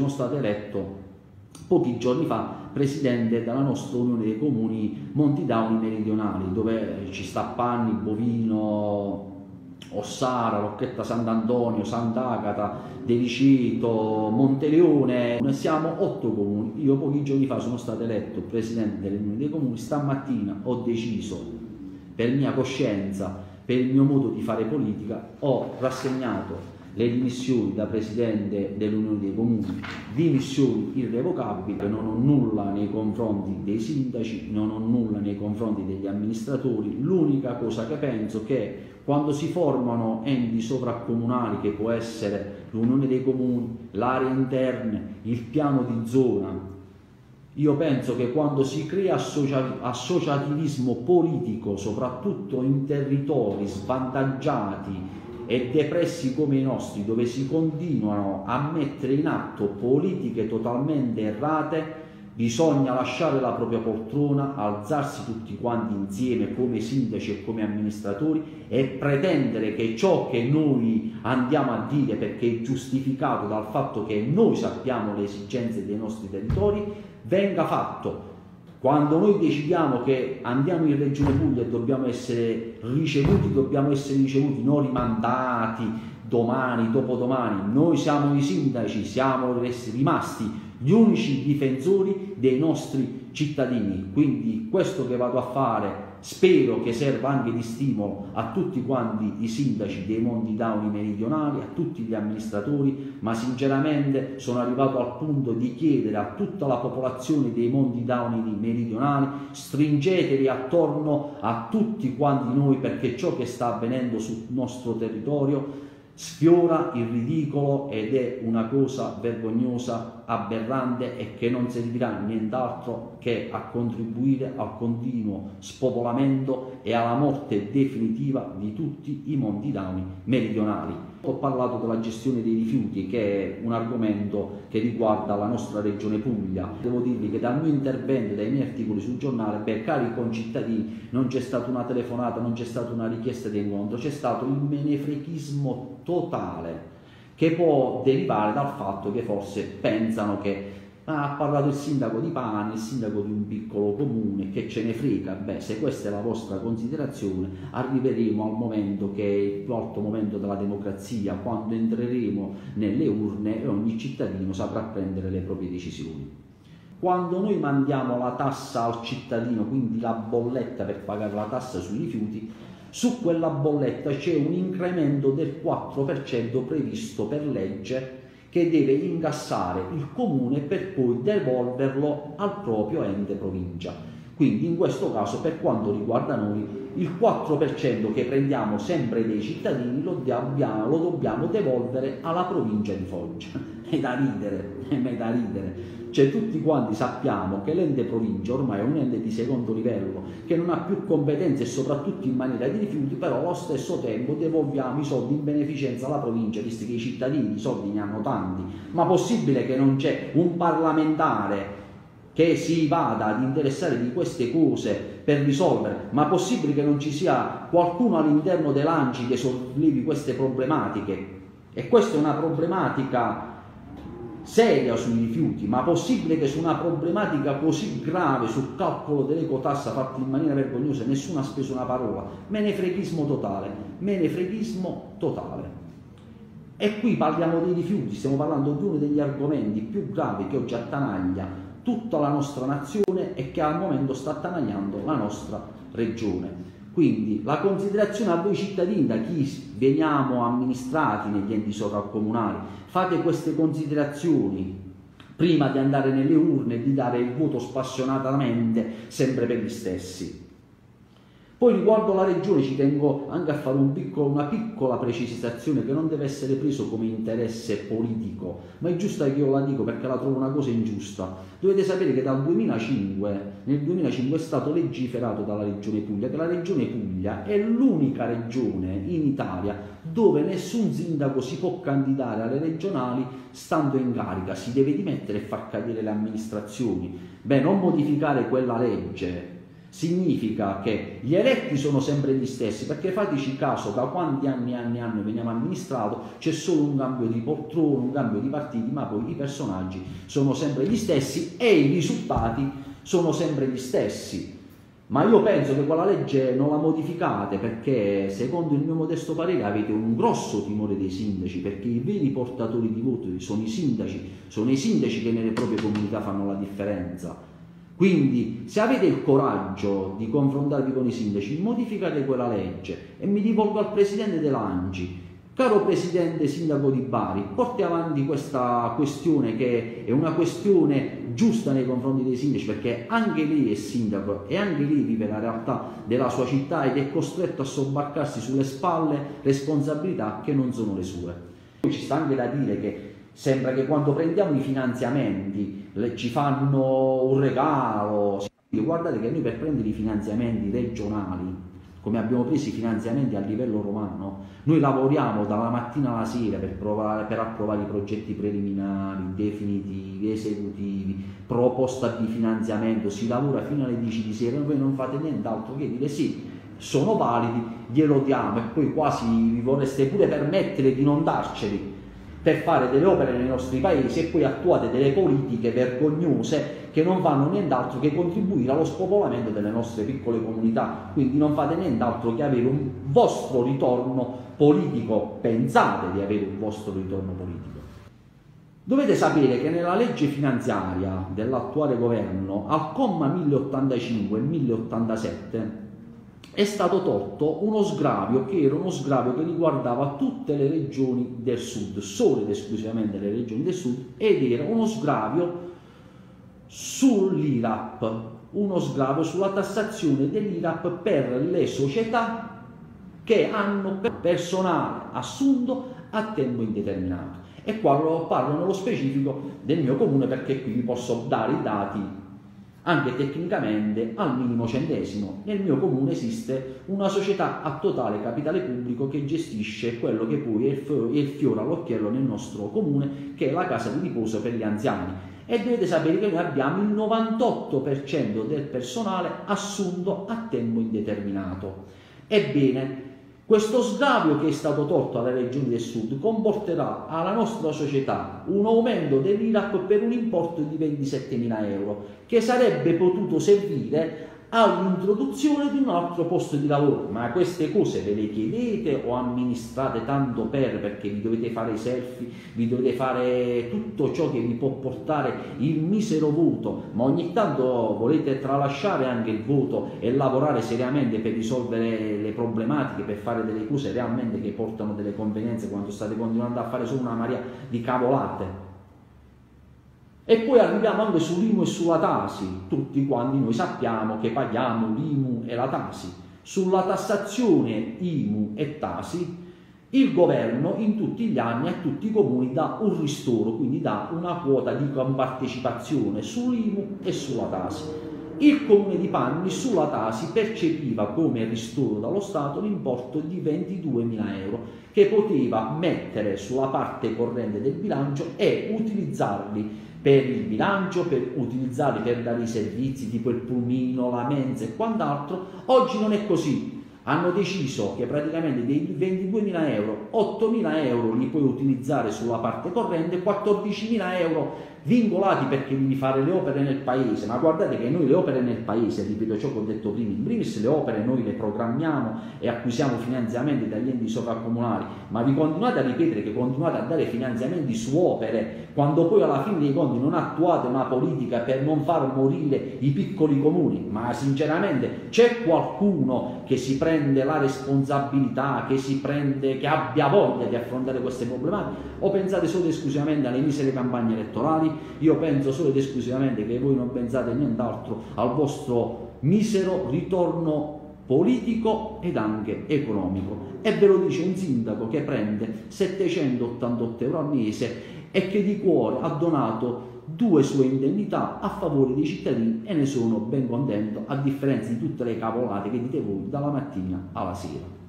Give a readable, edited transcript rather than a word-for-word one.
sono stato eletto pochi giorni fa presidente della nostra Unione dei Comuni Monti Dauni Meridionali, dove ci sta Panni, Bovino, Ossara, Rocchetta Sant'Antonio, Sant'Agata, De Viceto, Monteleone. Noi siamo 8 comuni. Io pochi giorni fa sono stato eletto presidente dell'Unione dei Comuni. Stamattina ho deciso, per mia coscienza, per il mio modo di fare politica, ho rassegnato le dimissioni da presidente dell'Unione dei Comuni, dimissioni irrevocabili. Non ho nulla nei confronti dei sindaci, non ho nulla nei confronti degli amministratori. L'unica cosa che penso è che quando si formano enti sovracomunali, che può essere l'Unione dei Comuni, l'area interna, il piano di zona, io penso che quando si crea associativismo politico, soprattutto in territori svantaggiati e depressi come i nostri, dove si continuano a mettere in atto politiche totalmente errate, bisogna lasciare la propria poltrona, alzarsi tutti quanti insieme come sindaci e come amministratori e pretendere che ciò che noi andiamo a dire, perché è giustificato dal fatto che noi sappiamo le esigenze dei nostri territori, venga fatto. Quando noi decidiamo che andiamo in Regione Puglia e dobbiamo essere ricevuti, non rimandati domani, dopodomani. Noi siamo i sindaci, siamo rimasti gli unici difensori dei nostri cittadini. Quindi questo che vado a fare spero che serva anche di stimolo a tutti quanti i sindaci dei Monti Dauni meridionali, a tutti gli amministratori, ma sinceramente sono arrivato al punto di chiedere a tutta la popolazione dei Monti Dauni meridionali: stringetevi attorno a tutti quanti noi, perché ciò che sta avvenendo sul nostro territorio sfiora il ridicolo ed è una cosa vergognosa, aberrante, e che non servirà nient'altro che a contribuire al continuo spopolamento e alla morte definitiva di tutti i Monti Dauni meridionali. Ho parlato della gestione dei rifiuti, che è un argomento che riguarda la nostra regione Puglia. Devo dirvi che dal mio intervento, dai miei articoli sul giornale, cari concittadini, non c'è stata una telefonata, non c'è stata una richiesta di incontro, c'è stato il menefreghismo totale, che può derivare dal fatto che forse pensano che ha parlato il sindaco di Pani, il sindaco di un piccolo comune, che ce ne frega. Beh, se questa è la vostra considerazione, arriveremo al momento che è il alto momento della democrazia, quando entreremo nelle urne e ogni cittadino saprà prendere le proprie decisioni. Quando noi mandiamo la tassa al cittadino, quindi la bolletta per pagare la tassa sui rifiuti, su quella bolletta c'è un incremento del 4% previsto per legge, che deve incassare il comune per poi devolverlo al proprio ente provincia. Quindi in questo caso, per quanto riguarda noi, il 4% che prendiamo sempre dei cittadini lo dobbiamo devolvere alla provincia di Foggia. È da ridere. Cioè, tutti quanti sappiamo che l'ente provincia ormai è un ente di secondo livello, che non ha più competenze, e soprattutto in materia di rifiuti, però allo stesso tempo devolviamo i soldi in beneficenza alla provincia, visto che i cittadini i soldi ne hanno tanti. Ma possibile che non c'è un parlamentare che si vada ad interessare di queste cose per risolvere? Ma possibile che non ci sia qualcuno all'interno dell'ANCI che sollevi queste problematiche? E questa è una problematica seria sui rifiuti, ma possibile che su una problematica così grave, sul calcolo dell'ecotassa fatto in maniera vergognosa, nessuno ha speso una parola? Menefreghismo totale. E qui parliamo dei rifiuti, stiamo parlando di uno degli argomenti più gravi che oggi attanaglia tutta la nostra nazione e che al momento sta attanagliando la nostra regione. Quindi la considerazione a voi cittadini, da chi veniamo amministrati negli enti sovracomunali: fate queste considerazioni prima di andare nelle urne e di dare il voto spassionatamente sempre per gli stessi. Poi riguardo la regione ci tengo anche a fare una piccola precisazione, che non deve essere preso come interesse politico, ma è giusta che io la dico perché la trovo una cosa ingiusta. Dovete sapere che nel 2005 è stato legiferato dalla regione Puglia che la regione Puglia è l'unica regione in Italia dove nessun sindaco si può candidare alle regionali stando in carica, si deve dimettere e far cadere le amministrazioni. Beh, non modificare quella legge significa che gli eletti sono sempre gli stessi, perché fateci caso, da quanti anni e anni e anni veniamo amministrato, c'è solo un cambio di poltrone, un cambio di partiti, ma poi i personaggi sono sempre gli stessi e i risultati sono sempre gli stessi. Ma io penso che quella legge non la modificate, perché secondo il mio modesto parere avete un grosso timore dei sindaci, perché i veri portatori di voto sono i sindaci che nelle proprie comunità fanno la differenza. Quindi se avete il coraggio di confrontarvi con i sindaci, modificate quella legge. E mi rivolgo al presidente dell'ANCI: caro presidente sindaco di Bari, porti avanti questa questione, che è una questione giusta nei confronti dei sindaci, perché anche lei è sindaco e anche lei vive la realtà della sua città ed è costretto a sobbarcarsi sulle spalle responsabilità che non sono le sue. Ci sta anche da dire che sembra che quando prendiamo i finanziamenti ci fanno un regalo. Guardate che noi per prendere i finanziamenti regionali, come abbiamo preso i finanziamenti a livello romano, noi lavoriamo dalla mattina alla sera per approvare i progetti preliminari, definitivi, esecutivi, proposta di finanziamento, si lavora fino alle 10 di sera e voi non fate nient'altro che dire sì, sono validi, glielo diamo, e poi quasi vi vorreste pure permettere di non darceli per fare delle opere nei nostri paesi, e poi attuate delle politiche vergognose che non fanno nient'altro che contribuire allo spopolamento delle nostre piccole comunità. Quindi non fate nient'altro che avere un vostro ritorno politico, pensate di avere un vostro ritorno politico. Dovete sapere che nella legge finanziaria dell'attuale governo, al comma 1085 e 1087, è stato tolto uno sgravio che era uno sgravio che riguardava tutte le regioni del sud, solo ed esclusivamente le regioni del sud, ed era uno sgravio sull'IRAP, uno sgravio sulla tassazione dell'IRAP per le società che hanno personale assunto a tempo indeterminato. E qua parlo nello specifico del mio comune, perché qui vi posso dare i dati anche tecnicamente al minimo centesimo. Nel mio comune esiste una società a totale capitale pubblico che gestisce quello che poi è il fiore all'occhiello nel nostro comune, che è la casa di riposo per gli anziani. E dovete sapere che noi abbiamo il 98% del personale assunto a tempo indeterminato. Ebbene, questo sgravio che è stato tolto alle regioni del sud comporterà alla nostra società un aumento dell'IRAP per un importo di 27.000 euro, che sarebbe potuto servire all'introduzione di un altro posto di lavoro. Ma queste cose ve le chiedete o amministrate tanto perché vi dovete fare i selfie, vi dovete fare tutto ciò che vi può portare il misero voto, ma ogni tanto volete tralasciare anche il voto e lavorare seriamente per risolvere le problematiche, per fare delle cose realmente che portano delle convenienze, quando state continuando a fare solo una marea di cavolate. E poi arriviamo anche sull'IMU e sulla TASI. Tutti quanti noi sappiamo che paghiamo l'IMU e la TASI. Sulla tassazione IMU e TASI il governo in tutti gli anni a tutti i comuni dà un ristoro, quindi dà una quota di compartecipazione sull'IMU e sulla TASI. Il comune di Panni sulla TASI percepiva come ristoro dallo Stato l'importo di 22.000 euro, che poteva mettere sulla parte corrente del bilancio e utilizzarli per il bilancio, per utilizzarli per dare i servizi tipo il pulmino, la mensa e quant'altro. Oggi non è così. Hanno deciso che praticamente dei 22.000 euro, 8.000 euro li puoi utilizzare sulla parte corrente, 14.000 euro vincolati perché devi fare le opere nel paese. Ma guardate che noi le opere nel paese, ripeto ciò che ho detto prima, in primis le opere noi le programmiamo e acquisiamo finanziamenti dagli enti sovracomunali, ma vi continuate a ripetere che continuate a dare finanziamenti su opere quando poi alla fine dei conti non attuate una politica per non far morire i piccoli comuni. Ma sinceramente c'è qualcuno che si prende la responsabilità, che abbia voglia di affrontare queste problematiche, o pensate solo ed esclusivamente alle misere campagne elettorali? Io penso solo ed esclusivamente che voi non pensate nient'altro al vostro misero ritorno politico ed anche economico. E ve lo dice un sindaco che prende 788 euro al mese e che di cuore ha donato 2 sue indennità a favore dei cittadini, e ne sono ben contento, a differenza di tutte le cavolate che dite voi dalla mattina alla sera.